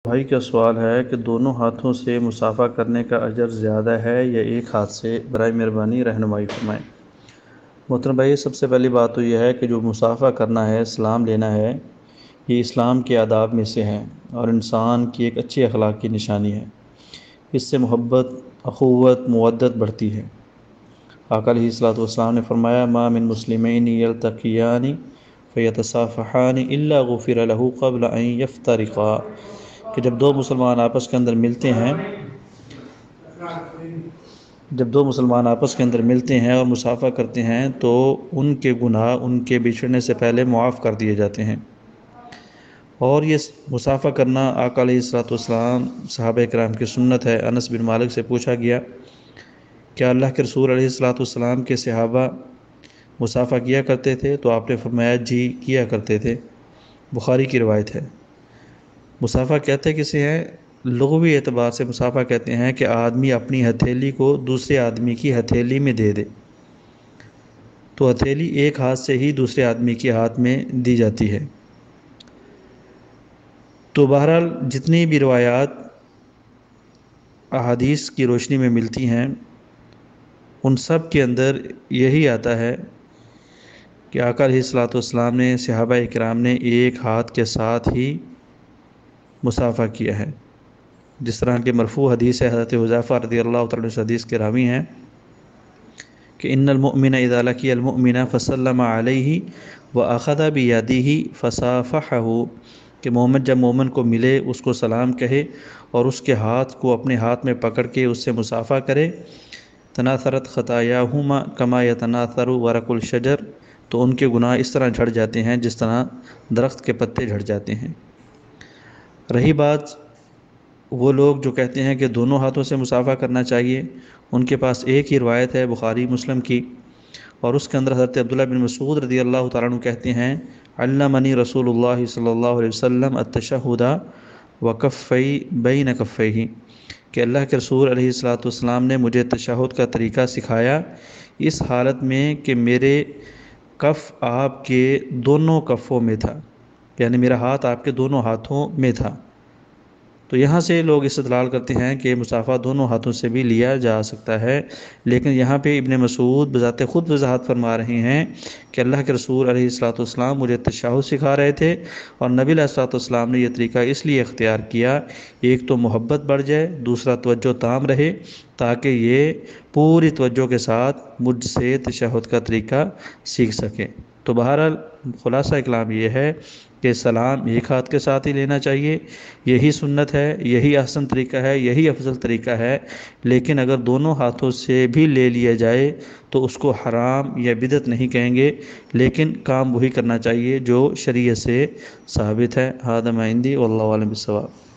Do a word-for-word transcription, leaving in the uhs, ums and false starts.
بھائی کا سوال ہے کہ دونوں ہاتھوں سے مصافحہ کرنے کا اجر زیادہ ہے یا ایک ہاتھ سے؟ برائے مہربانی رہنمائی فرمائیں۔ محترم بھائی، سب سے پہلی بات تو یہ ہے کہ جو مصافحہ کرنا ہے، سلام لینا ہے، یہ اسلام کے آداب میں سے ہے اور انسان کی ایک اچھی اخلاق کی نشانی ہے۔ اس سے محبت، اخوت، مودت بڑھتی ہے۔ آقا علیہ الصلوۃ والسلام نے فرمایا: ما من مسلمین یلتقیان فیتصافحان الا غفر له قبل ان یفترقا، کہ جب دو مسلمان آپس کے اندر ملتے ہیں جب دو مسلمان آپس کے اندر ملتے ہیں اور مصافحہ کرتے ہیں تو ان کے گناہ ان کے بچھڑنے سے پہلے معاف کر دیے جاتے ہیں۔ اور یہ مصافحہ کرنا آقا علیہ الصلوۃ والسلام صحابہ کرام کی سنت ہے۔ انس بن مالک سے پوچھا گیا کہ اللہ کے رسول علیہ الصلوۃ والسلام کے صحابہ مصافحہ کیا کرتے تھے؟ تو آپ نے فرمایا جی کیا کرتے تھے۔ بخاری کی روایت ہے۔ مصافحہ کہتے کسے ہیں؟ لغوی اعتبار سے مصافحہ کہتے ہیں کہ آدمی اپنی ہتھیلی کو دوسرے آدمی کی ہتھیلی میں دے دے، تو ہتھیلی ایک ہاتھ سے ہی دوسرے آدمی کے ہاتھ میں دی جاتی ہے۔ تو بہرحال جتنی بھی روایات احادیث کی روشنی میں ملتی ہیں ان سب کے اندر یہی آتا ہے کہ آقا علیہ الصلوۃ والسلام نے، صحابہ کرام نے ایک ہاتھ کے ساتھ ہی مصافحہ کیا ہے۔ جس طرح کہ مرفوع حدیث ہے، حضرت حذیفہ رضی اللہ تعالیٰ عنہ حدیث کے راوی ہیں کہ ان المؤمن اذا لقی المؤمن فسلم علیہ واخذ بیدہ فصافحہ، کہ مومن جب مومن کو ملے اس کو سلام کہے اور اس کے ہاتھ کو اپنے ہاتھ میں پکڑ کے اس سے مصافحہ کرے، تناثرت خطایاہما کما یتناثر ورق الشجر، تو ان کے گناہ اس طرح جھڑ جاتے ہیں جس طرح درخت کے پتے جھڑ جاتے ہیں۔ رہی بات وہ لوگ جو کہتے ہیں کہ دونوں ہاتھوں سے مصافحہ کرنا چاہیے، ان کے پاس ایک ہی روایت ہے بخاری مسلم کی، اور اس کے اندر حضرت عبداللہ بن مسعود رضی اللہ تعالیٰ عنہ کہتے ہیں: علمنی رسول اللہ صلی اللہ علیہ وسلم التشہد وکفی بین کفیہ، کہ اللہ کے رسول علیہ الصلوۃ والسلام نے مجھے تشہد کا طریقہ سکھایا اس حالت میں کہ میرے کف آپ کے دونوں کفوں میں تھا، یعنی میرا ہاتھ آپ کے دونوں ہاتھوں میں تھا۔ تو یہاں سے لوگ استدلال کرتے ہیں کہ مصافحہ دونوں ہاتھوں سے بھی لیا جا سکتا ہے، لیکن یہاں پہ ابن مسعود بذات خود وضاحت فرما رہے ہیں کہ اللہ کے رسول علیہ الصلوۃ والسلام مجھے تشہد سکھا رہے تھے، اور نبی علیہ الصلوۃ والسلام نے یہ طریقہ اس لیے اختیار کیا، ایک تو محبت بڑھ جائے، دوسرا توجہ تام رہے، تاکہ یہ پوری توجہ کے ساتھ مجھ سے تشہد کا طریقہ سیکھ سکیں۔ تو بہرحال خلاصہ کلام یہ ہے کہ سلام ایک ہاتھ کے ساتھ ہی لینا چاہیے، یہی سنت ہے، یہی احسن طریقہ ہے، یہی افضل طریقہ ہے، لیکن اگر دونوں ہاتھوں سے بھی لے لیا جائے تو اس کو حرام یا بدعت نہیں کہیں گے، لیکن کام وہی کرنا چاہیے جو شریعت سے ثابت ہے۔ ھذا ما عندی واللہ اعلم بالصواب۔